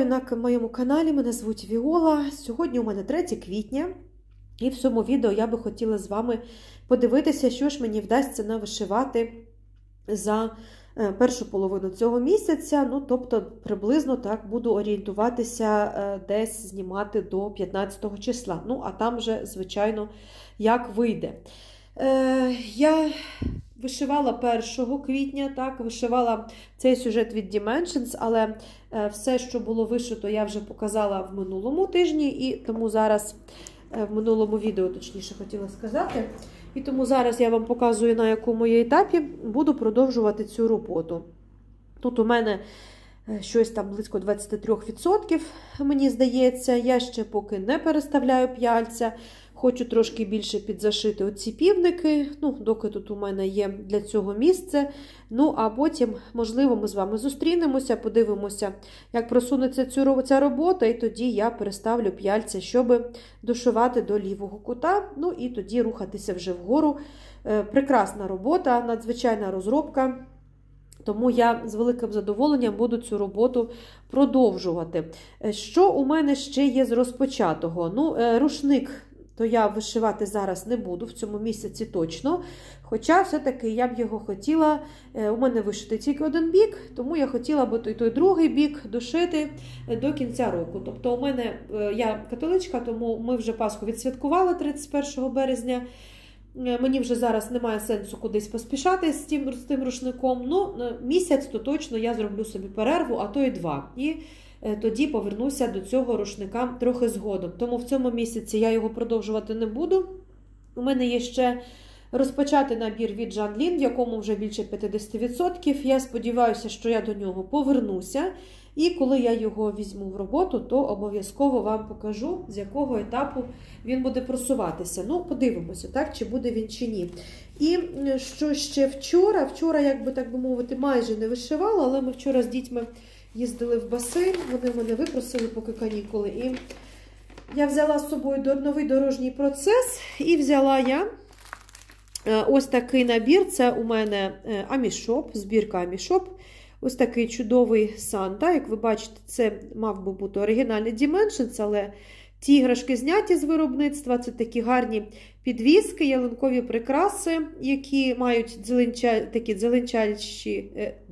Вітаю на моєму каналі, мене звуть Віола. Сьогодні у мене 3 квітня, і в цьому відео я би хотіла з вами подивитися, що ж мені вдасться навишивати за першу половину цього місяця. Ну, тобто, приблизно так буду орієнтуватися, десь знімати до 15 числа. Ну, а там вже, звичайно, як вийде. Я вишивала 1 квітня, так, вишивала цей сюжет від Dimensions, але все, що було вишито, я вже показала в минулому тижні, і тому зараз, в минулому відео, точніше, хотіла сказати, і тому зараз я вам показую, на якому я етапі буду продовжувати цю роботу. Тут у мене щось там близько 23%, мені здається, я ще поки не переставляю п'яльця. Хочу трошки більше підзашити оці півники, ну, доки тут у мене є для цього місце. Ну, а потім, можливо, ми з вами зустрінемося, подивимося, як просунеться ця робота, і тоді я переставлю п'яльця, щоб дошивати до лівого кута, ну, і тоді рухатися вже вгору. Прекрасна робота, надзвичайна розробка. Тому я з великим задоволенням буду цю роботу продовжувати. Що у мене ще є з розпочатого? Ну, рушник то я вишивати зараз не буду, в цьому місяці точно. Хоча все-таки я б його хотіла, у мене вишити тільки один бік, тому я хотіла б той другий бік дошити до кінця року. Тобто у мене, я католичка, тому ми вже Пасху відсвяткували 31 березня. Мені вже зараз немає сенсу кудись поспішати з тим рушником. Ну, місяць то точно я зроблю собі перерву, а то і 2. І тоді повернуся до цього рушника трохи згодом. Тому в цьому місяці я його продовжувати не буду. У мене є ще розпочати набір від Жан Лін, в якому вже більше 50%. Я сподіваюся, що я до нього повернуся. І коли я його візьму в роботу, то обов'язково вам покажу, з якого етапу він буде просуватися. Ну, подивимося, так, чи буде він, чи ні. І що ще вчора, як би так би мовити, майже не вишивала, але ми вчора з дітьми їздили в басейн, вони мене випросили, поки канікули. І я взяла з собою новий дорожній процес, і взяла я ось такий набір. Це у мене Амішоп, збірка Амішоп. Ось такий чудовий Санта. Як ви бачите, це мав би бути оригінальний Dimensions, але ті іграшки зняті з виробництва. Це такі гарні підвіски, ялинкові прикраси, які мають такі дзеленчащі...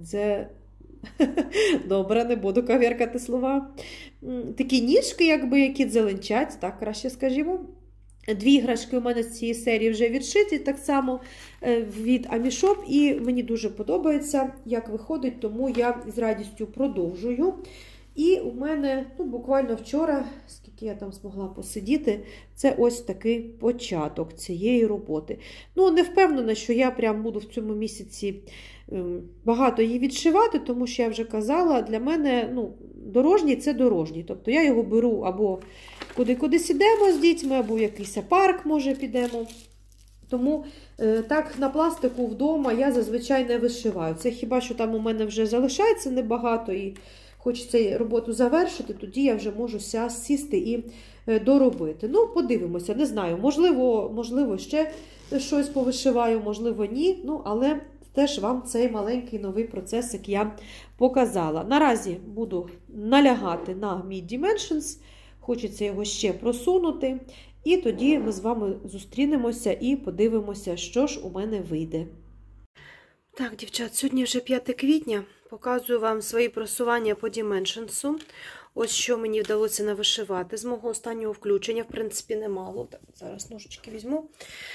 Добре, не буду кав'яркати слова. Такі ніжки, якби, які дзеленчать, так краще скажімо. 2 іграшки у мене з цієї серії вже відшиті, так само від Амішоп, і мені дуже подобається, як виходить, тому я з радістю продовжую. І у мене, ну, буквально вчора, скільки я там змогла посидіти, це ось такий початок цієї роботи. Ну, не впевнена, що я прям буду в цьому місяці багато її відшивати, тому що я вже казала, для мене, ну, дорожній – це дорожній. Тобто я його беру або кудись ідемо з дітьми, або в якийсь парк, може, підемо. Тому так на пластику вдома я зазвичай не вишиваю. Це хіба що там у мене вже залишається небагато і хочеться роботу завершити, тоді я вже можу сісти і доробити. Ну, подивимося, не знаю, можливо ще щось повишиваю, можливо ні, ну, але теж вам цей маленький новий процесик я показала. Наразі буду налягати на мій Dimensions, хочеться його ще просунути, і тоді ми з вами зустрінемося і подивимося, що ж у мене вийде. Так, дівчат, сьогодні вже 5 квітня, показую вам свої просування по Dimensions. Ось що мені вдалося навишивати з мого останнього включення, в принципі, немало. Так, зараз ножички візьму.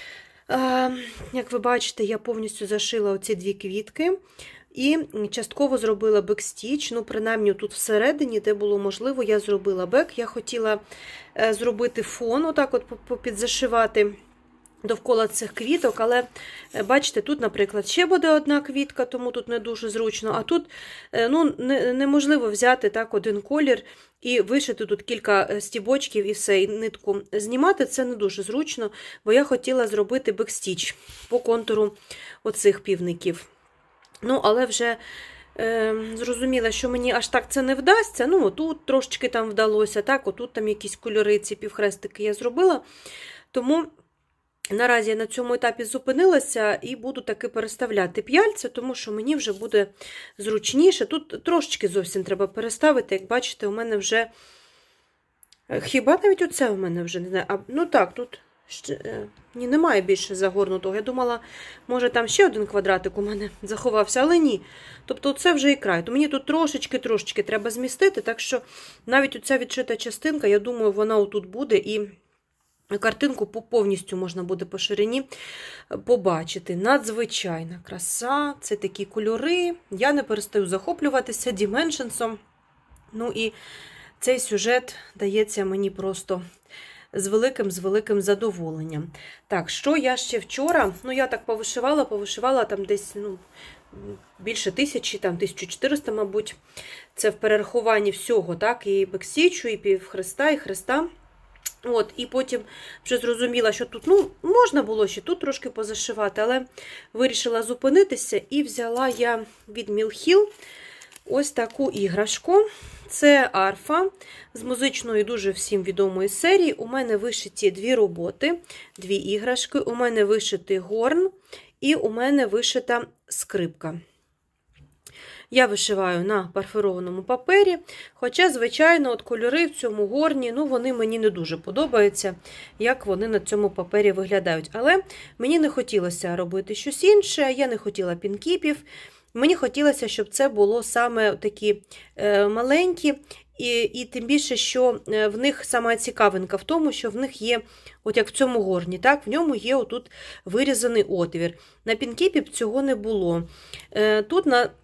Як ви бачите, я повністю зашила оці 2 квітки і частково зробила бекстіч. Ну, принаймні, тут всередині, де було можливо, я зробила бек. Я хотіла зробити фон, отак от попідзашивати довкола цих квіток, але, бачите, тут, наприклад, ще буде 1 квітка, тому тут не дуже зручно, а тут, ну, неможливо взяти так один колір і вишити тут кілька стібочків і все, і нитку знімати, це не дуже зручно, бо я хотіла зробити бекстіч по контуру оцих півників. Ну, але вже зрозуміла, що мені аж так це не вдасться, ну, тут трошечки там вдалося, так, отут там якісь кольори, ці півхрестики я зробила, тому Наразі я на цьому етапі зупинилася і буду таки переставляти п'яльця, тому що мені вже буде зручніше. Тут трошечки зовсім треба переставити. Як бачите, у мене вже... Хіба навіть оце у мене вже, не знаю. Ну так, тут ще... Ні, немає більше загорнутого. Я думала, може там ще один квадратик у мене заховався, але ні. Тобто це вже і край. То мені тут трошечки треба змістити, так що навіть оця відшита частинка, я думаю, вона отут буде і... Картинку повністю можна буде по ширині побачити. Надзвичайна краса, це такі кольори. Я не перестаю захоплюватися Dimensions. Ну і цей сюжет дається мені просто з великим задоволенням. Так, що я ще вчора, ну я так повишивала там десь, більше 1000, там 1400, мабуть. Це в перерахуванні всього, так, і бексічу, і півхреста, і хреста. От, і потім вже зрозуміла, що тут, можна було ще тут трошки позашивати, але вирішила зупинитися і взяла я від Mill Hill ось таку іграшку. Це арфа з музичної дуже всім відомої серії. У мене вишиті 2 роботи, 2 іграшки. У мене вишитий горн і у мене вишита скрипка. Я вишиваю на парферованому папері, хоча, звичайно, от кольори в цьому горні, вони мені не дуже подобаються, як вони на цьому папері виглядають. Але мені не хотілося робити щось інше, я не хотіла пінкіпів, мені хотілося, щоб це було саме такі маленькі, і тим більше, що в них сама цікавинка в тому, що в них є, от як в цьому горні, так, в ньому є отут вирізаний отвір. На пінкіпі цього не було. Тут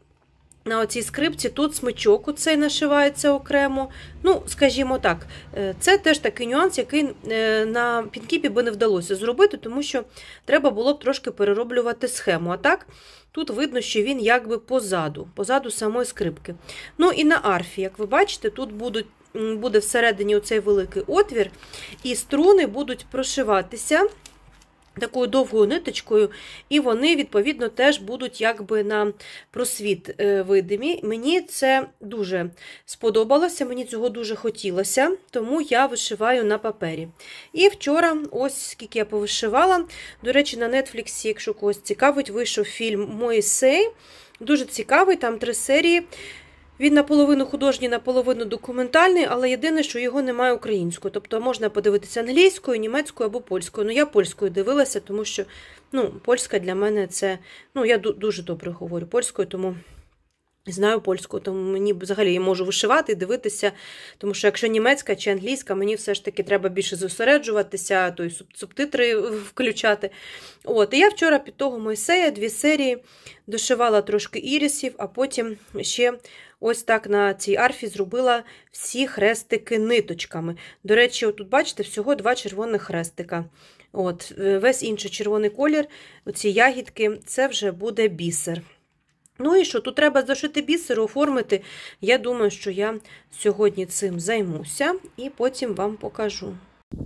на оцій скрипці тут смичок оцей нашивається окремо. Скажімо так, це теж такий нюанс, який на пінкіпі би не вдалося зробити, тому що треба було б трошки перероблювати схему. А так, тут видно, що він якби позаду самої скрипки. І на арфі, як ви бачите, тут буде всередині оцей великий отвір, і струни будуть прошиватися такою довгою ниточкою, і вони, відповідно, теж будуть якби на просвіт видимі. Мені це дуже сподобалося, мені цього дуже хотілося, тому я вишиваю на папері. І вчора, ось скільки я повишивала, до речі, на Netflix, якщо когось цікавить, вийшов фільм «Моїсей». Дуже цікавий, там 3 серії. Він наполовину художній, наполовину документальний, але єдине, що його немає українською. Тобто можна подивитися англійською, німецькою або польською. Я польською дивилася, тому що польська для мене це... я дуже добре говорю польською, тому знаю польську, тому мені взагалі я можу вишивати і дивитися, тому що якщо німецька чи англійська, мені все ж таки треба більше зосереджуватися, то й субтитри включати. І я вчора під того Мойсея 2 серії дошивала трошки ірисів, а потім ще ось так на цій арфі зробила всі хрестики ниточками. До речі, тут бачите, всього 2 червоних хрестика. Весь інший червоний колір, оці ягідки, це вже буде бісер. І що, тут треба зашити бісер, оформити. Я думаю, що я сьогодні цим займуся і потім вам покажу.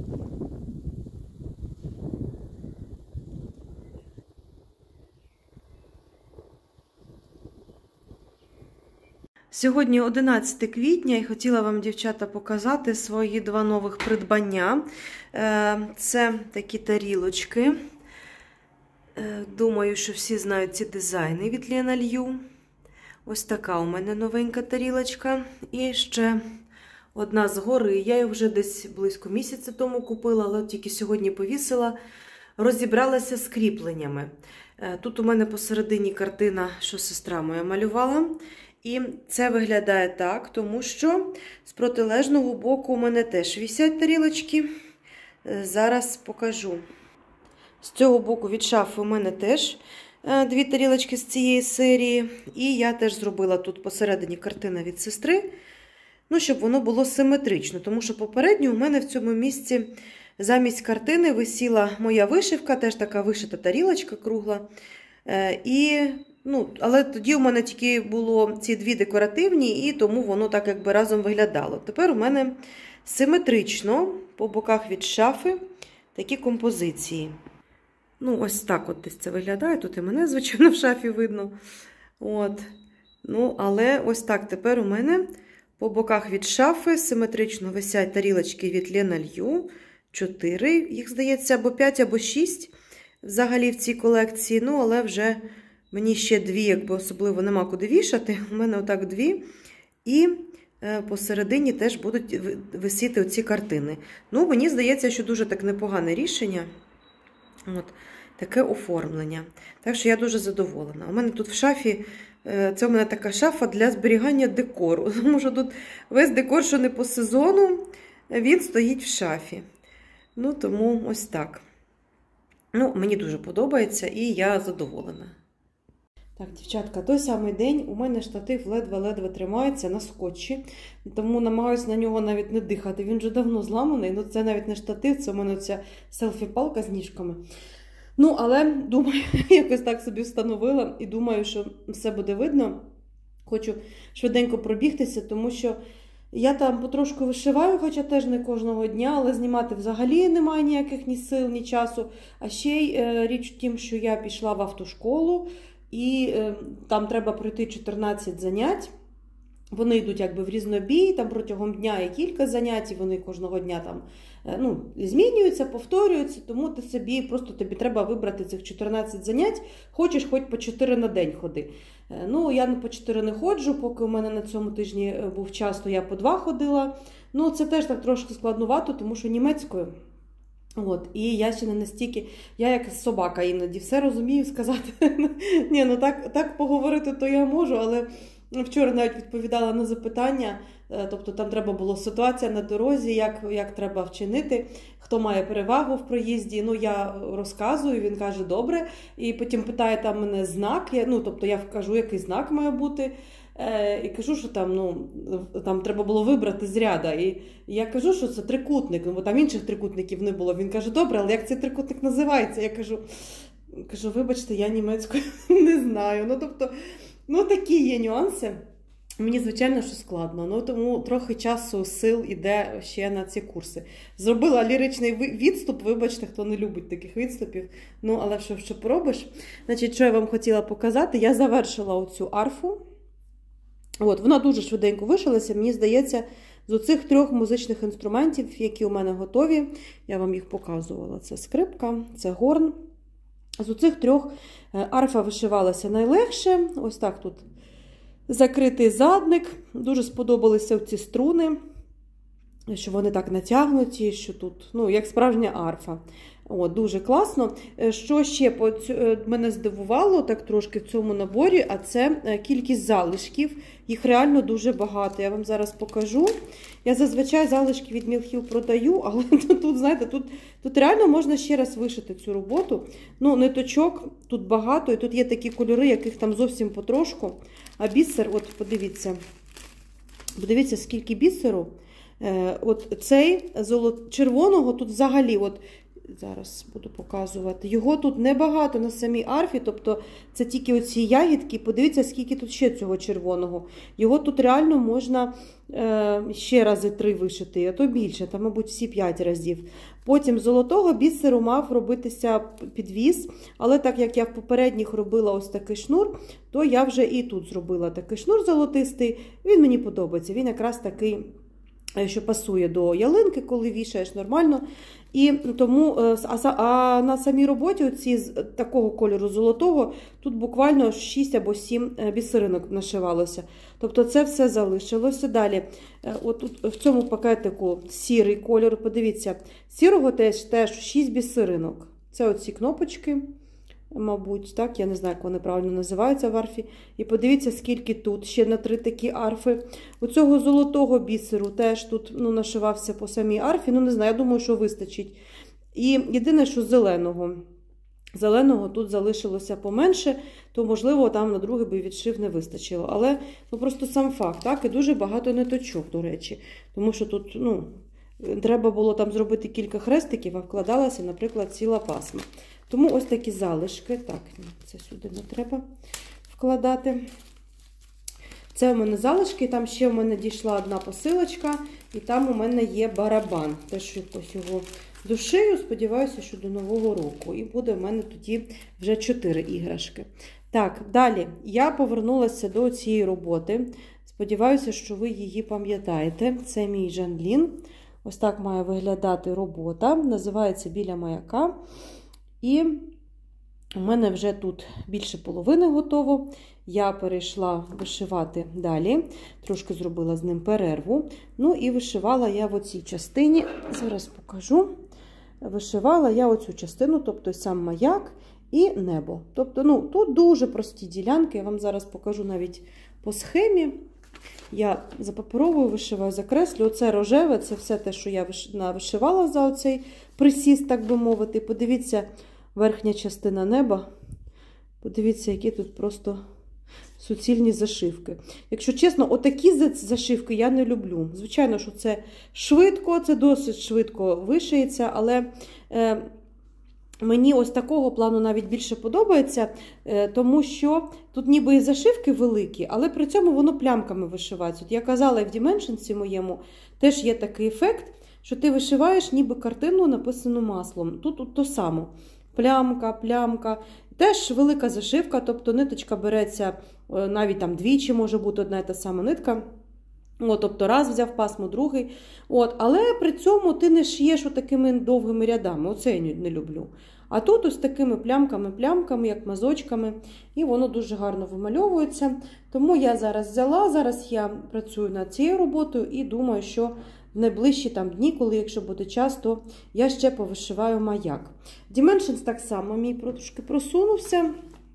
Сьогодні 11 квітня і хотіла вам, дівчата, показати свої 2 нових придбання. Це такі тарілочки. Думаю, що всі знають ці дизайни від Лена Лью. Ось така у мене новенька тарілочка. І ще одна згори. Я її вже десь близько місяця тому купила, але тільки сьогодні повісила. Розібралася з кріпленнями. Тут у мене посередині картина, що сестра моя малювала. І це виглядає так, тому що з протилежного боку у мене теж висять тарілочки. Зараз покажу. З цього боку від шафи у мене теж 2 тарілочки з цієї серії. І я теж зробила тут посередині картина від сестри, щоб воно було симетрично. Тому що попередньо у мене в цьому місці замість картини висіла моя вишивка, теж така вишита тарілочка кругла. Але тоді у мене тільки було ці 2 декоративні, і тому воно так якби разом виглядало. Тепер у мене симетрично по боках від шафи такі композиції. Ось так десь це виглядає. Тут і мене, звичайно, в шафі видно. Але ось так тепер у мене по боках від шафи симетрично висять тарілочки від Лена Лью. 4, їх, здається, або 5, або 6 взагалі в цій колекції. Ну, але вже мені ще 2, якби особливо нема куди вішати. У мене отак 2. І посередині теж будуть висіти оці картини. Ну, мені здається, що дуже так непогане рішення. От, таке оформлення. Так що я дуже задоволена. У мене тут в шафі, це у мене така шафа для зберігання декору. Тому що тут весь декор, що не по сезону, він стоїть в шафі. Ну, тому ось так. Ну, мені дуже подобається і я задоволена. Так, дівчатка, той самий день у мене штатив ледве-ледве тримається на скотчі, тому намагаюся на нього навіть не дихати. Він вже давно зламаний, ну це навіть не штатив, це у мене ця селфі-палка з ніжками. Ну, але, думаю, якось так собі встановила і думаю, що все буде видно. Хочу швиденько пробігтися, тому що я там потрошку вишиваю, хоча теж не кожного дня, але знімати взагалі немає ніяких ні сил, ні часу. А ще й річ в тім, що я пішла в автошколу, і там треба пройти 14 занять. Вони йдуть якби в різнобій, там протягом дня є кілька занять, і вони кожного дня там, змінюються, повторюються, тому тобі треба вибрати цих 14 занять, хочеш хоч по 4 на день ходи. Ну, я по 4 не ходжу, поки у мене на цьому тижні був час, то я по 2 ходила. Ну, це теж так трошки складнувато, тому що німецькою. От, і я ще не настільки, я як собака іноді все розумію сказати. Ні, ну так поговорити то я можу, але вчора навіть відповідала на запитання, тобто там треба було ситуація на дорозі, як треба вчинити, хто має перевагу в проїзді. Ну, я розказую, він каже, добре, і потім питає там мене знак, тобто я вкажу, який знак має бути. І кажу, що там треба було вибрати з ряда. І я кажу, що це трикутник, бо там інших трикутників не було. Він каже, добре, але як цей трикутник називається? Я кажу, вибачте, я німецькою не знаю. Тобто, такі є нюанси. Мені, звичайно, що складно. Тому трохи часу, сил іде ще на ці курси. Зробила ліричний відступ, вибачте, хто не любить таких відступів. Але що поробиш? Значить, що я вам хотіла показати? Я завершила оцю арфу. От, вона дуже швиденько вишилася, мені здається, з оцих 3 музичних інструментів, які у мене готові, я вам їх показувала. Це скрипка, це горн. З оцих 3 арфа вишивалася найлегше. Ось так тут закритий задник. Дуже сподобалися ці струни, що вони так натягнуті, що тут, як справжня арфа. Дуже класно. Що ще мене здивувало так трошки в цьому наборі, а це кількість залишків. Їх реально дуже багато. Я вам зараз покажу. Я зазвичай залишки від Мілхіл продаю, але тут, знаєте, тут реально можна ще раз вишити цю роботу. Ниточок тут багато, і тут є такі кольори, яких там зовсім потрошку. А бісер, от подивіться, скільки бісеру. От цей червоного тут взагалі, зараз буду показувати. Його тут небагато на самій арфі, тобто це тільки оці ягідки. Подивіться, скільки тут ще цього червоного. Його тут реально можна ще рази 3 вишити, а то більше, там, мабуть, всі 5 разів. Потім золотого бісеру мав робитися підвіз, але так як я в попередніх робила ось такий шнур, то я вже і тут зробила такий шнур золотистий. Він мені подобається, він якраз такий, що пасує до ялинки, коли вішаєш нормально. І тому, а на самій роботі оці з такого кольору золотого, тут буквально 6 або 7 бісеринок нашивалося. Тобто це все залишилося. Далі, от тут в цьому пакетику сірий кольор, подивіться, сірого теж 6 бісеринок. Це оці кнопочки, мабуть, так, я не знаю, як вони правильно називаються в арфі. І подивіться, скільки тут, ще на 3 такі арфи. У цього золотого бісеру теж тут нашивався по самій арфі, не знаю, я думаю, що вистачить. І єдине, що зеленого тут залишилося поменше, то, можливо, там на другий би відшив не вистачило. Але просто сам факт, так, і дуже багато ниточок, до речі. Тому що тут, треба було там зробити кілька хрестиків, а вкладалася, наприклад, ціла пасма. Тому ось такі залишки. Так, це сюди не треба вкладати. Це у мене залишки, там ще у мене дійшла одна посилочка, і там у мене є барабан. Теж якось його дошию, сподіваюся, що до Нового року. І буде в мене тоді вже 4 іграшки. Так, далі я повернулася до цієї роботи. Сподіваюся, що ви її пам'ятаєте. Це мій Жанлін. Ось так має виглядати робота. Називається «Біля маяка». І у мене вже тут більше половини готово. Я перейшла вишивати далі. Трошки зробила з ним перерву. Ну і вишивала я в оцій частині. Зараз покажу. Вишивала я оцю частину, тобто сам маяк і небо. Тобто, тут дуже прості ділянки. Я вам зараз покажу навіть по схемі. Я за паперовою вишиваю, закреслю. Оце рожеве, це все те, що я вишивала за оцей присіст, так би мовити. Подивіться, верхня частина неба. Подивіться, які тут просто суцільні зашивки. Якщо чесно, отакі зашивки я не люблю. Звичайно, що це швидко, це досить швидко вишиється, але мені ось такого плану навіть більше подобається, тому що тут ніби і зашивки великі, але при цьому воно плямками вишивається. От я казала, і в Dimensions моєму теж є такий ефект, що ти вишиваєш ніби картину, написану маслом. Тут то саме. Плямка. Теж велика зашивка, тобто ниточка береться навіть там двічі, може бути одна і та сама нитка. Тобто раз взяв пасмо, другий. Але при цьому ти не шиєш отакими довгими рядами. Оце я не люблю. А тут ось такими плямками, як мазочками. І воно дуже гарно вимальовується. Тому я зараз я працюю над цією роботою і думаю, що в найближчі дні, коли, якщо буде час, то я ще повишиваю маяк. Dimensions так само мій трошки просунувся.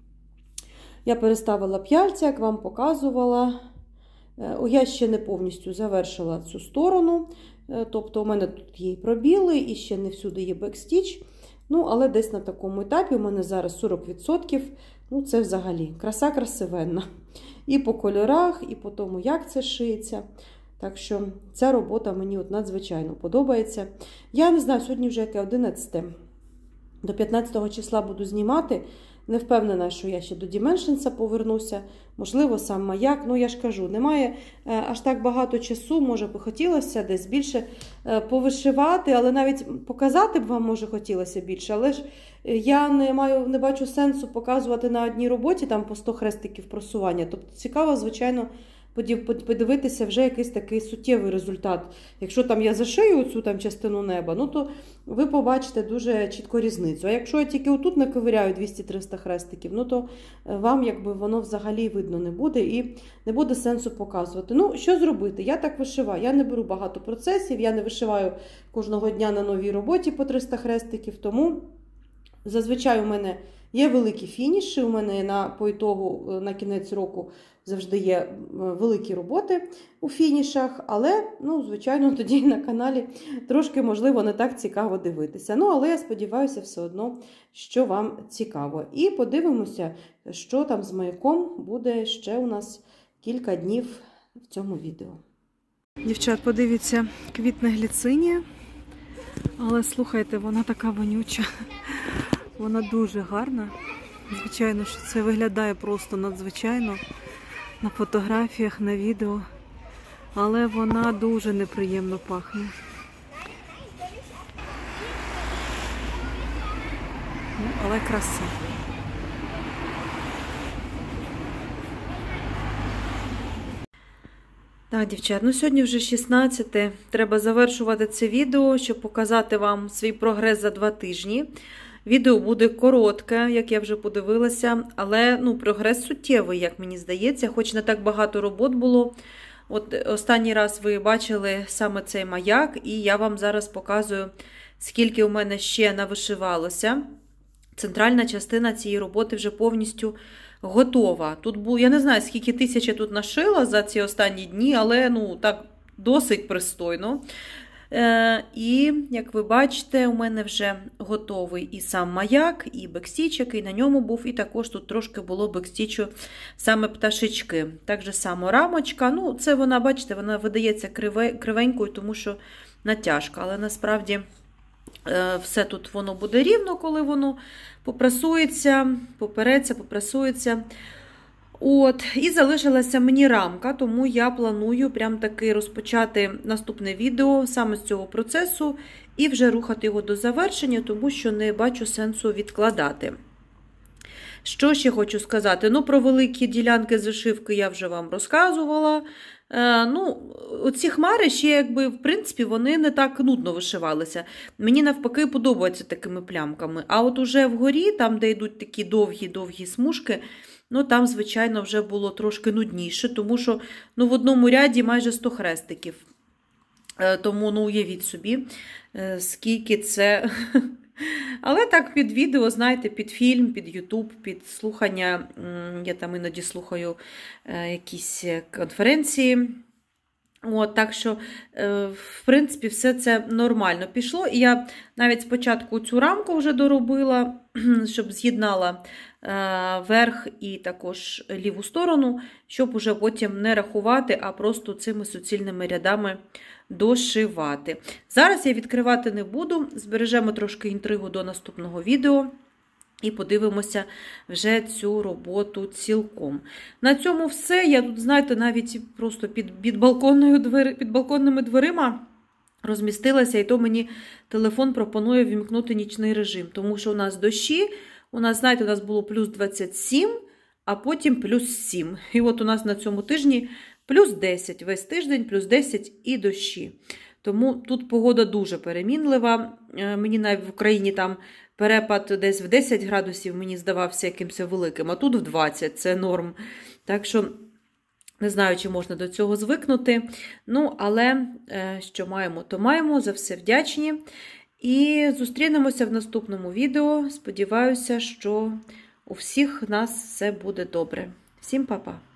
Я переставила п'яльця, як вам показувала. Я ще не повністю завершила цю сторону. Тобто у мене тут є і пробіли, і ще не всюди є бекстіч. Але десь на такому етапі у мене зараз 40%. Це взагалі краса красивенна. І по кольорах, і по тому, як це шиється. Так що ця робота мені надзвичайно подобається. Я не знаю, сьогодні вже яке 11. До 15 числа буду знімати. Не впевнена, що я ще до Dimensions повернуся. Можливо, сам маяк. Я ж кажу, немає аж так багато часу. Може би хотілося десь більше повишивати, але навіть показати б вам, може, хотілося більше. Але ж я не бачу сенсу показувати на одній роботі там по 100 хрестиків просування. Тобто цікаво, звичайно, подивитися вже якийсь такий суттєвий результат. Якщо я зашию цю частину неба, то ви побачите дуже чітко різницю. А якщо я тільки отут наковиряю 200-300 хрестиків, то вам воно взагалі видно не буде і не буде сенсу показувати. Що зробити? Я так вишиваю. Я не беру багато процесів, я не вишиваю кожного дня на новій роботі по 300 хрестиків, тому зазвичай у мене є великі фініші, у мене по ітогу на кінець року завжди є великі роботи у фінішах, але, звичайно, тоді на каналі трошки, можливо, не так цікаво дивитися. Але я сподіваюся все одно, що вам цікаво. І подивимося, що там з маяком буде ще у нас кілька днів в цьому відео. Дівчат, подивіться, квітне гліцинія, але, слухайте, вона така вонюча. Вона дуже гарна. Звичайно, що це виглядає просто надзвичайно на фотографіях, на відео. Але вона дуже неприємно пахне. Але краса. Так, дівчат, сьогодні вже 16. Треба завершувати це відео, щоб показати вам свій прогрес за 2 тижні. Відео буде коротке, як я вже подивилася, але прогрес суттєвий, як мені здається, хоч не так багато робот було. Останній раз ви бачили саме цей маяк, і я вам зараз показую, скільки у мене ще навишивалося. Центральна частина цієї роботи вже повністю готова. Я не знаю, скільки тисяч я тут нашила за ці останні дні, але так досить пристойно. І, як ви бачите, у мене вже готовий і сам маяк, і бекстіч, який на ньому був, і також тут трошки було бекстічу саме пташечки. Так же само рамочка, це вона, бачите, вона видається кривенькою, тому що натяжка, але насправді все тут воно буде рівно, коли воно попрасується, попрасується. І залишилася мені рамка, тому я планую прям таки розпочати наступне відео саме з цього процесу і вже рухати його до завершення, тому що не бачу сенсу відкладати. Що ще хочу сказати? Про великі ділянки зашивки я вже вам розказувала. Ну, оці хмари ще, якби, в принципі, вони не так нудно вишивалися. Мені навпаки подобаються такими плямками. А от уже вгорі, там, де йдуть такі довгі-довгі смужки, ну, там, звичайно, вже було трошки нудніше, тому що, ну, в одному ряді майже 100 хрестиків. Тому, ну, уявіть собі, скільки це... Але так під відео, знаєте, під фільм, під YouTube, під слухання, я там іноді слухаю якісь конференції. От, так що, в принципі, все це нормально пішло. І я навіть спочатку цю рамку вже доробила, щоб з'єднала верх і також ліву сторону, щоб уже потім не рахувати, а просто цими суцільними рядами дошивати. Зараз я відкривати не буду, збережемо трошки інтригу до наступного відео і подивимося вже цю роботу цілком. На цьому все. Я тут, знаєте, навіть просто під балконними дверима розмістилася, і то мені телефон пропонує вімкнути нічний режим, тому що у нас дощі, у нас, знаєте, у нас було плюс 27, а потім плюс 7. І от у нас на цьому тижні плюс 10, весь тиждень плюс 10 і дощі. Тому тут погода дуже перемінлива. Мені навіть в Україні там перепад десь в 10 градусів мені здавався якимось великим, а тут в 20, це норм. Так що не знаю, чи можна до цього звикнути. Ну, але що маємо, то маємо. За все вдячні. І зустрінемося в наступному відео. Сподіваюся, що у всіх нас все буде добре. Всім па-па!